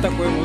たここへ戻って。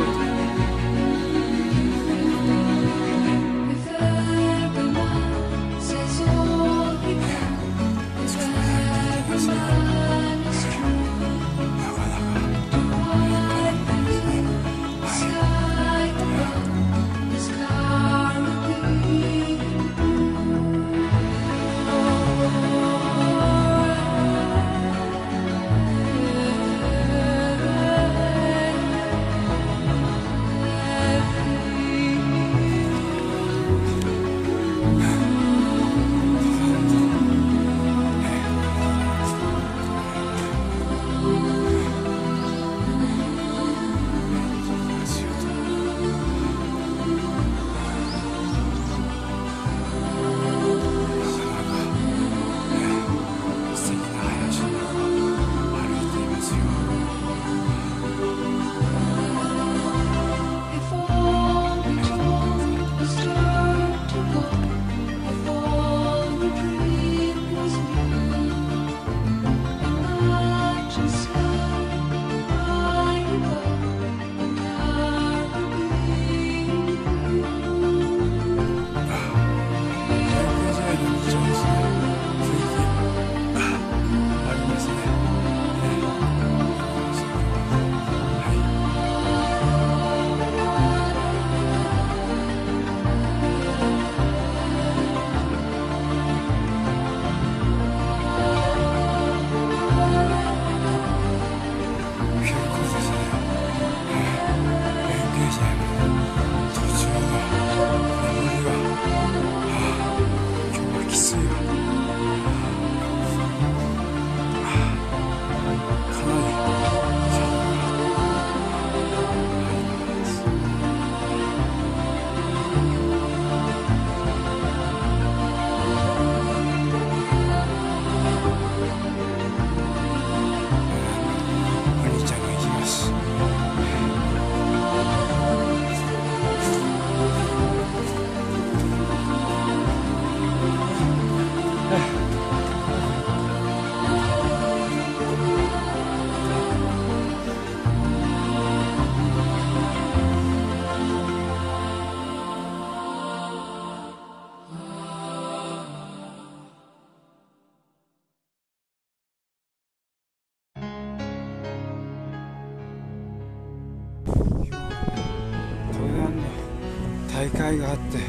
大会があって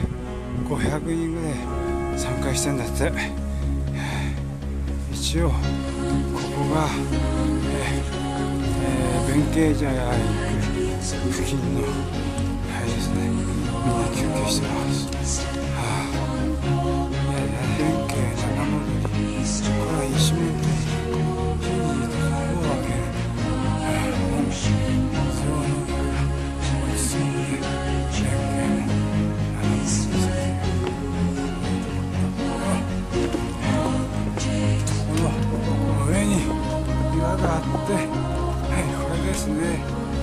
500人ぐらい参加してんだって。一応ここが、弁慶茶屋付近のあれですね。みんな休憩してます。弁慶長野これは一面でがあって、はい、これですね。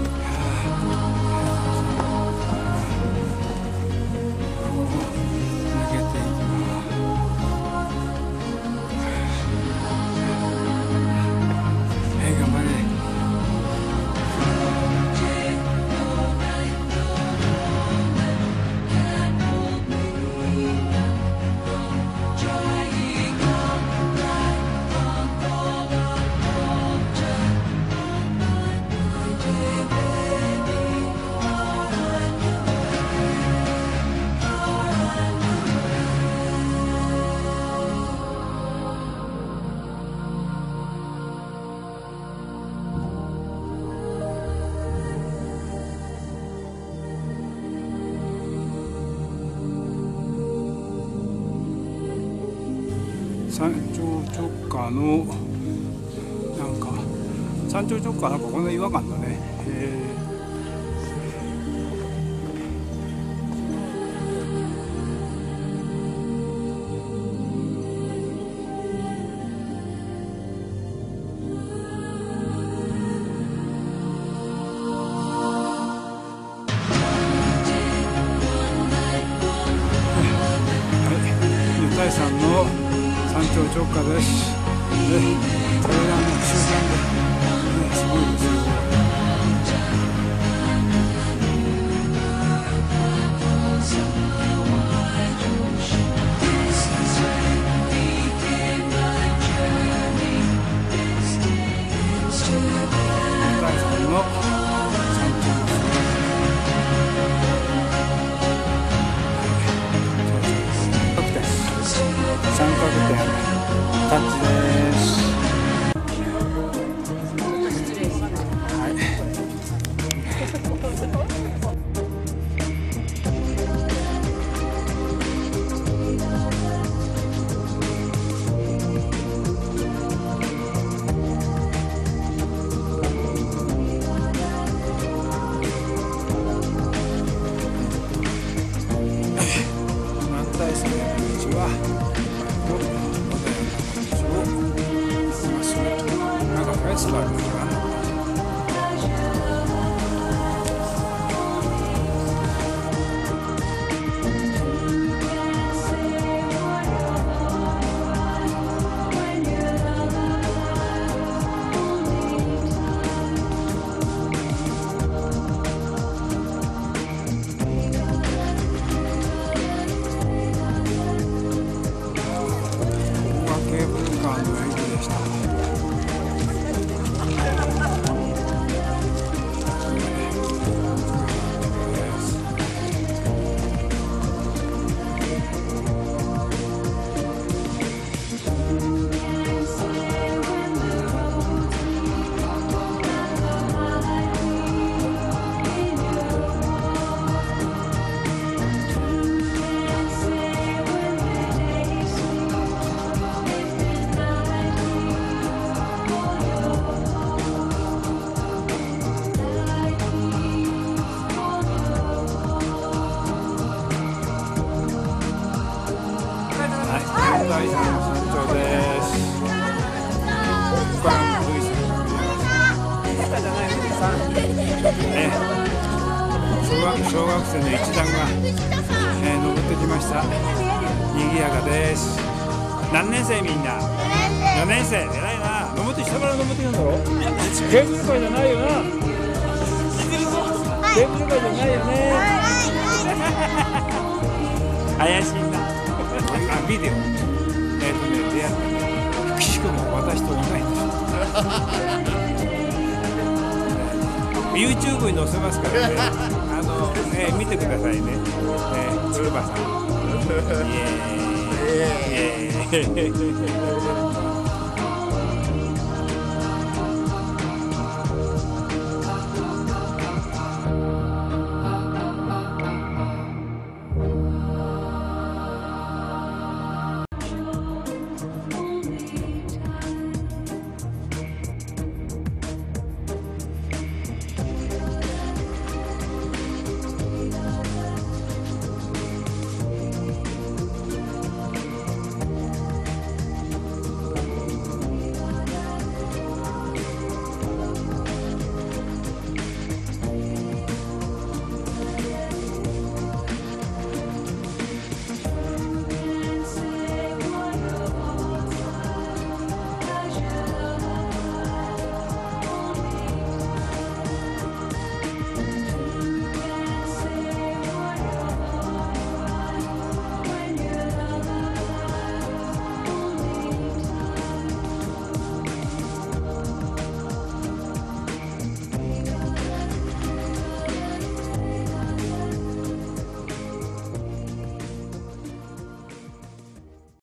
抜けていきます。はい、頑張れ。山頂直下のなんか山頂直下なんかこんな違和感だね。ゆたいさんの山頂直下です。で、これが周辺で、すごいですよ。 となんかフェスティバルかな。ケーブルカーの駅でした。第3の山頂です。ここからも富士山が見えます。小学生の一団が、登ってきました。賑やかです。何年生みんな？4年生。偉いな。登って下から登ってくるんだろ？ケーブルカーじゃないよな。ケーブルカーじゃないよね。怪しいな。ビデオ。出会ったね。くしくも私と同い年。YouTube に載せますからね。見てくださいね。鶴葉さん。イエーイ。